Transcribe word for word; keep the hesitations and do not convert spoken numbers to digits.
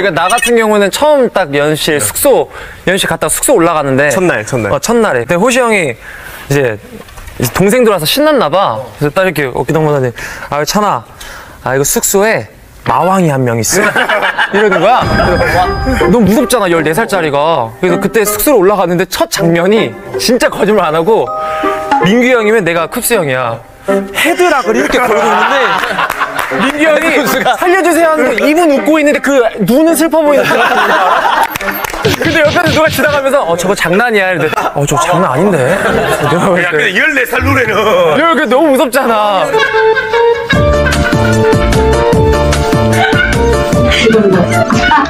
그러니까 나 같은 경우는 처음 딱 연실 숙소 연실 갔다가 숙소 올라가는데 첫날 첫날 어, 첫날에 근데 호시 형이 이제 동생들 와서 신났나 봐. 그래서 딱 이렇게 어깨동무더니 아 찬아 아 이거 숙소에 마왕이 한 명 있어 이러는 거야. 그래서 너무 무섭잖아 열네 살짜리가. 그래서 그때 숙소로 올라갔는데 첫 장면이 진짜 거짓말 안 하고 민규 형이면 내가 쿱스 형이야. 헤드락을 이렇게 걸고 있는데 민규 형이 살려주세요 하는 거 입은 웃고 있는데 그 눈은 슬퍼 보이는 거야. 근데 옆에서 누가 지나가면서 어 저거 장난이야 이랬는데 어 저거 장난 아닌데. 야 근데 열네 살 노래는 이렇게 너무 무섭잖아. 지금도